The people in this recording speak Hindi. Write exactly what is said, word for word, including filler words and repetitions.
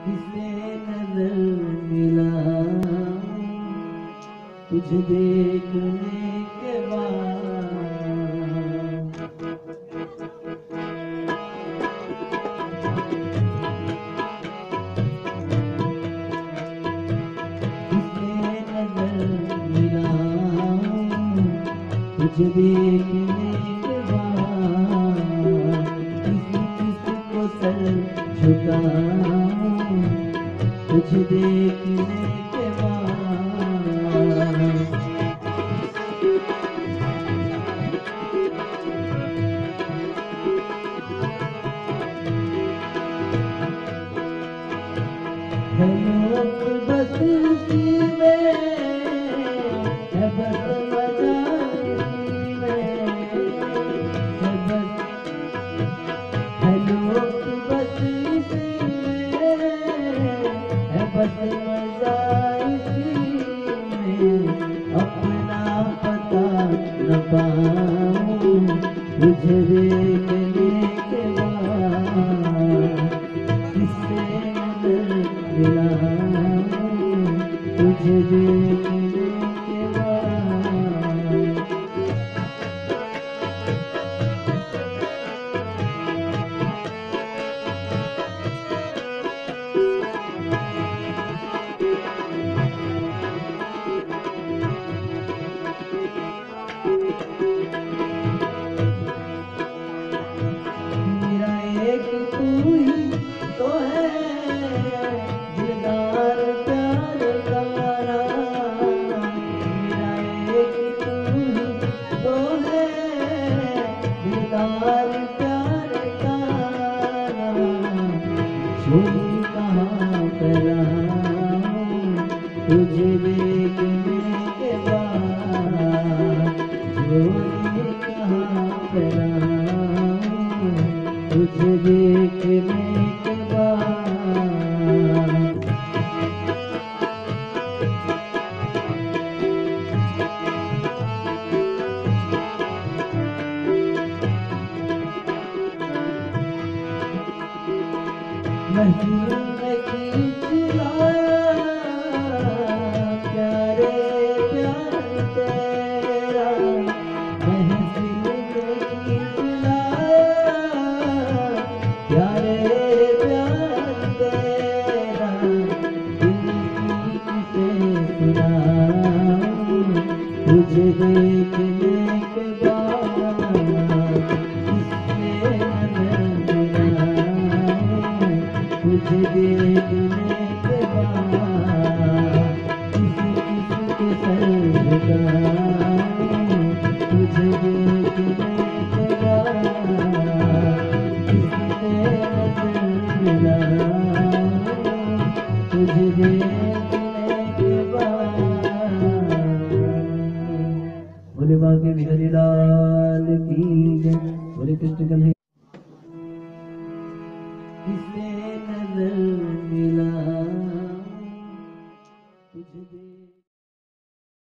किसे नजर मिला तुझे देखने के बाद। किसे नजर मिला तुझे देखने के बाद। किसी किसको सर झुकाऊं तुझे देखने के बाद। है लोग बस इसी में, है बस मजा इसी में, है बस है लोग बस इसी में, है बस मजा इसी में। अपना पता न पाऊं तुझे देखने के बाद। किससे नजर मिलाऊं तुझे देखने के बाद। मेरा एक तू ही तो है दिलदार प्यार का। मेरा एक तू ही तो है दिलदार प्यार का। छोरी कहाँ फैलाऊं तुझे देखने के बाद। छोरी कहाँ फैलाऊं तुझे देखने के बाद। महफिल में खींच लाया प्यारे प्यार तेरा। महफिल में खींच लाया प्यारे प्यार तेरा। दिल की किसे सुनाऊं तुझे देखने के बाद। किससे नजर मिलाऊं तुझे देखने के बाद। किसी किसी के सर झुकाऊं तुझे देखने के बाद। किससे नजर मिलाऊं तुझे देखने के बाद। बोले बाके बिहारी लाल की जय। बोले कृष्ण कन्हैया।